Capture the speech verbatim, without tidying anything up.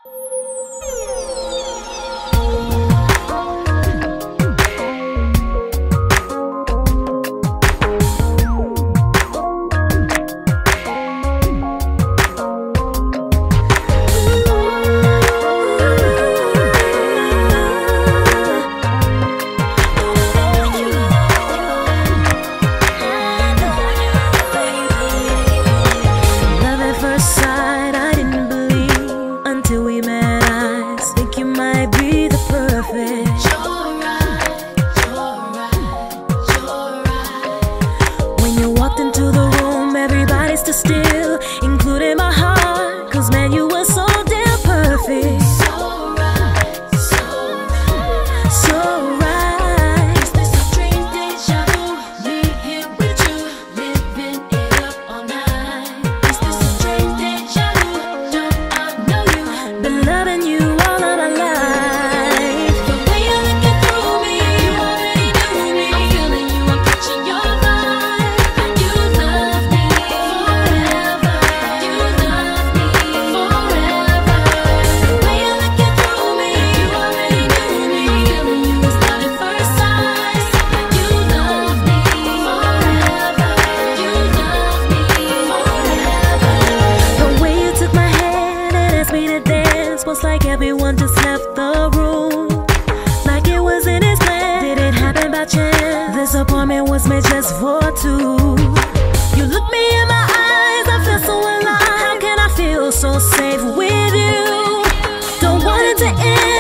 Still, including my heart, cause man, you were so damn perfect. So right, so right, so right. Is this a dream deja vu? Me here with you, living it up all night. Is this a dream deja vu? Don't I know you? Been loving you all of my life. The way you're looking through me, you already knew me. I'm feeling you, I'm catching your vibe. You love me. Was like everyone just left the room, like it was in his plan. Did it happen by chance? This appointment was made just for two. You look me in my eyes, I feel so alive. How can I feel so safe with you? Don't want it to end.